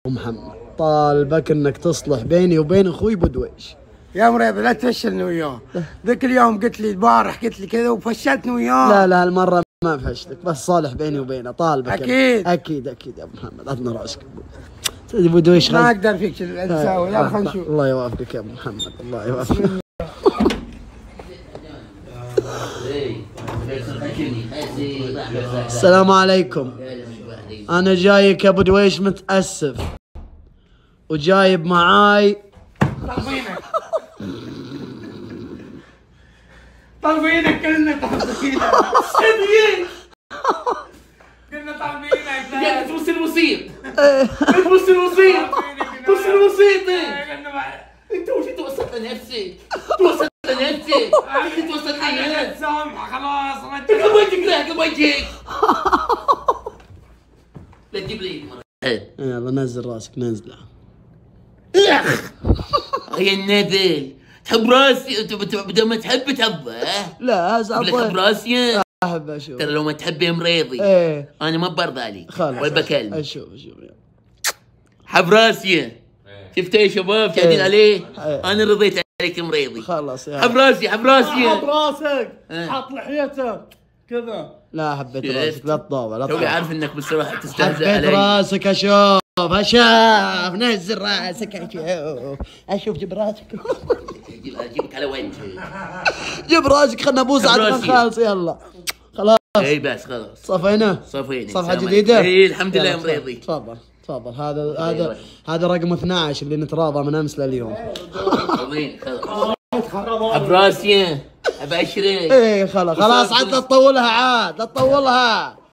محمد طالبك انك تصلح بيني وبين اخوي بدويش. يا مريض لا تفشلني وياه. ذاك اليوم قلت لي البارح قلت لي كذا وفشلتني وياه. لا هالمره ما فشلك، بس صالح بيني وبينه. طالبك اكيد اكيد يا ابو محمد، عطنا راسك. بدويش ما اقدر فيك تساوي. يلا خلينا نشوف. الله يوافقك يا ابو محمد، الله يوافقك. السلام عليكم. انا جايك يا ابو دويش متاسف، وجايب معاي طالبينك كلنا طالبينك صدقين كلنا طالبينك. يا تبص الوسيط تبص الوسيط تبص الوسيط. انت وش توسط لنفسك؟ توسط لنفسك انت توسط لنفسك. سامحه خلاص اقلب وجهك لا اقلب وجهك. لا تجيب لي يلا نزل راسك نزله. اخ يا النبل تحب راسي بدل ما تحب تحبه. لا تحب راسي. احب اشوف. ترى لو ما تحبي مريضي انا ما برضى عليك ولا بكلمك. اشوف حب راسي. شفت يا شباب شاهدين عليه؟ انا رضيت عليك مريضي. خلاص يا حب راسي حب راسي. حط راسك حط لحيتك كذا. لا حبيت راسك، لا تطاوع لا توني تطاوع. عارف انك بصراحه تستهزئ علي. حبيت راسك اشوف نزل راسك اشوف جيب راسك. اجيبك على وجهك. جيب راسك خلنا نبوس عاد خالص. يلا خلاص اي بس خلاص صفينا صفيني صفحة جديدة. اي الحمد لله يا مريضي. تفضل هذا رقم 12 اللي نتراضى من امس لليوم. صفيني خلاص. حب راسي ابشرك. ايه خلاص عاد لا تطولها، عاد لا تطولها.